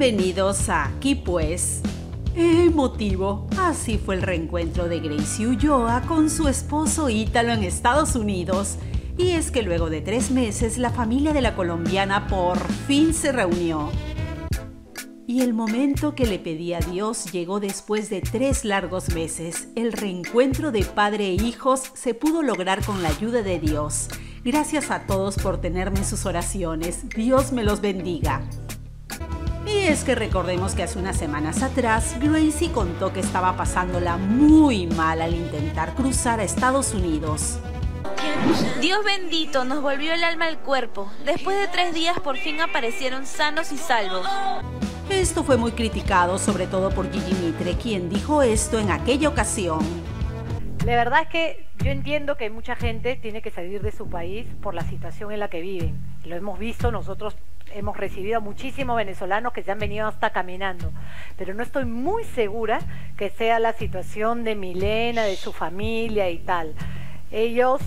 Bienvenidos a Aquí Pues. Emotivo, así fue el reencuentro de Gracie Ulloa con su esposo Ítalo en Estados Unidos. Y es que luego de 3 meses la familia de la colombiana por fin se reunió. Y el momento que le pedí a Dios llegó después de 3 largos meses. El reencuentro de padre e hijos se pudo lograr con la ayuda de Dios. Gracias a todos por tenerme en sus oraciones. Dios me los bendiga. Y es que recordemos que hace unas semanas atrás, Gracie contó que estaba pasándola muy mal al intentar cruzar a Estados Unidos. Dios bendito, nos volvió el alma al cuerpo. Después de 3 días por fin aparecieron sanos y salvos. Esto fue muy criticado, sobre todo por Gigi Mitre, quien dijo esto en aquella ocasión. La verdad es que yo entiendo que mucha gente tiene que salir de su país por la situación en la que viven. Lo hemos visto, nosotros hemos recibido a muchísimos venezolanos que se han venido hasta caminando, pero no estoy muy segura que sea la situación de Milena, de su familia y tal. Ellos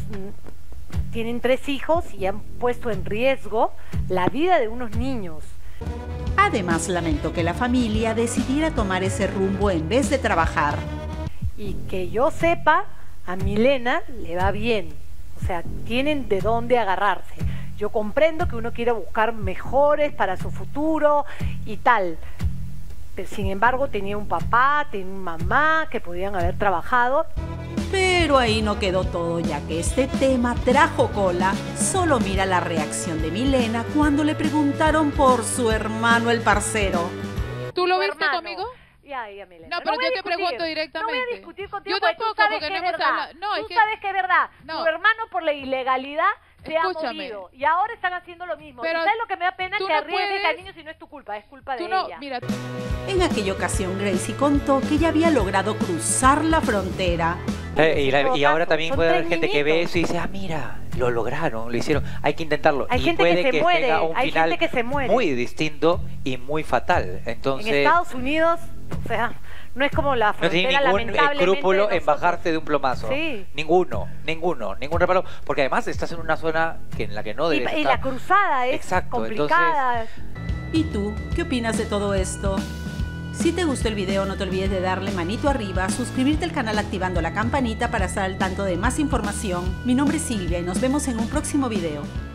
tienen 3 hijos y han puesto en riesgo la vida de unos niños. Además, lamentó que la familia decidiera tomar ese rumbo en vez de trabajar. Y que yo sepa, a Milena le va bien, o sea, tienen de dónde agarrarse. Yo comprendo que uno quiera buscar mejores para su futuro y tal, pero sin embargo tenía un papá, tenía una mamá que podían haber trabajado. Pero ahí no quedó todo, ya que este tema trajo cola. Solo mira la reacción de Milena cuando le preguntaron por su hermano el parcero. ¿Tú lo viste Hermano. conmigo? Ya, Milena. No, pero voy a yo te discutir, pregunto directamente. No voy a discutir contigo Yo porque tampoco, tú sabes porque que no es hemos verdad. hablado. No, tú es que... sabes que es verdad. No. Tu hermano por la ilegalidad se ha Escúchame. movido. Y ahora están haciendo lo mismo. Pero ¿Y sabes lo que me da pena? tú Que no arriesgues puedes- al niño si no es tu culpa. Es culpa de Tú no, ella. mira, En aquella ocasión, Gracie contó que ya había logrado cruzar la frontera. Y ahora también Son puede haber 3 gente que ve niñitos. eso y dice, ah, mira, lo lograron, lo hicieron, hay que intentarlo. Hay y gente puede que se muere, tenga un hay final gente que se muere. muy distinto y muy fatal. Entonces, En Estados Unidos, o sea, no es como la no frontera, tiene ningún lamentablemente, escrúpulo de en nosotros. bajarte de un plomazo. Sí. Ningún reparo. Porque además estás en una zona en la que no debes Y estar. la cruzada es Exacto, complicada. ¿Y tú? ¿Qué opinas de todo esto? Si te gustó el video, no te olvides de darle manito arriba, suscribirte al canal activando la campanita para estar al tanto de más información. Mi nombre es Silvia y nos vemos en un próximo video.